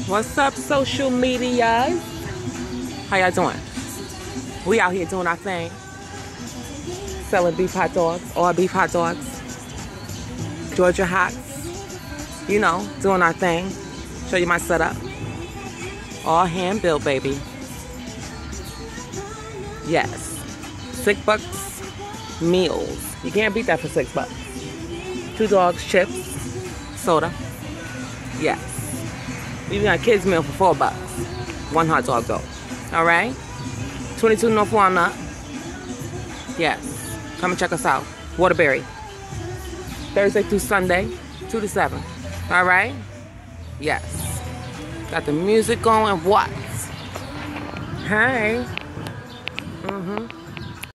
What's up, social media? How y'all doing? We out here doing our thing. Selling beef hot dogs, all beef hot dogs. Georgia Hots. You know, doing our thing. Show you my setup. All hand built, baby. Yes. $6 meals. You can't beat that for $6. 2 dogs, chips, soda. Yes. We got a kids meal for $4. 1 hot dog though. Alright? 22 North Walnut. Yes. Come and check us out. Waterbury. Thursday through Sunday, 2 to 7. Alright? Yes. Got the music going. What? Hey.